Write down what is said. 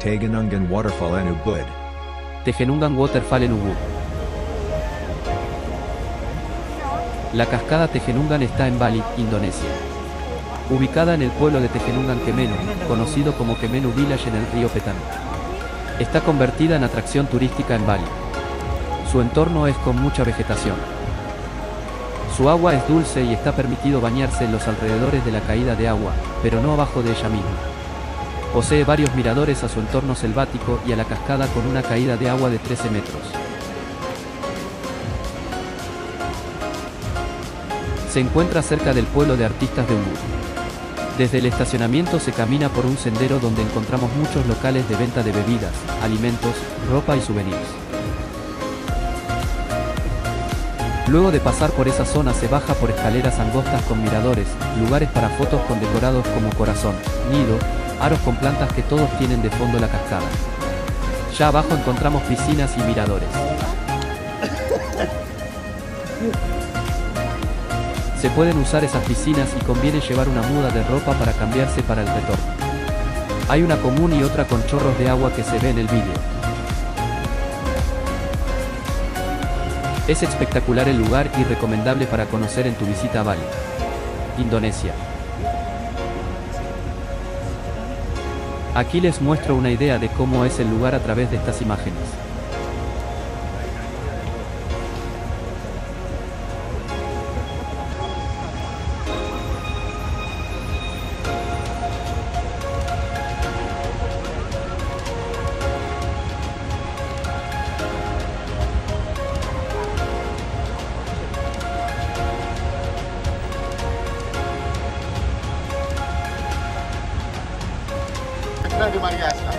Tegenungan Waterfall en Ubud. Tegenungan Waterfall en Ubud. La cascada Tegenungan está en Bali, Indonesia. Ubicada en el pueblo de Tegenungan Kemenu, conocido como Kemenu Village en el río Petang. Está convertida en atracción turística en Bali. Su entorno es con mucha vegetación. Su agua es dulce y está permitido bañarse en los alrededores de la caída de agua, pero no abajo de ella misma. Posee varios miradores a su entorno selvático y a la cascada con una caída de agua de 13 metros. Se encuentra cerca del pueblo de artistas de Ubud. Desde el estacionamiento se camina por un sendero donde encontramos muchos locales de venta de bebidas, alimentos, ropa y souvenirs. Luego de pasar por esa zona se baja por escaleras angostas con miradores, lugares para fotos con decorados como corazón, nido, aros con plantas que todos tienen de fondo la cascada. Ya abajo encontramos piscinas y miradores. Se pueden usar esas piscinas y conviene llevar una muda de ropa para cambiarse para el retorno. Hay una común y otra con chorros de agua que se ve en el vídeo. Es espectacular el lugar y recomendable para conocer en tu visita a Bali, Indonesia. Aquí les muestro una idea de cómo es el lugar a través de estas imágenes. Di Mariasa.